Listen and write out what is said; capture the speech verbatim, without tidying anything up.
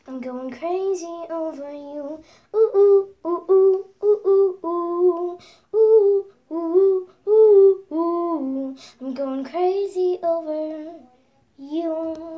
I'm going crazy over you. Ooh, ooh, ooh, ooh, ooh, ooh, ooh, ooh, ooh, ooh, ooh. I'm going crazy over you.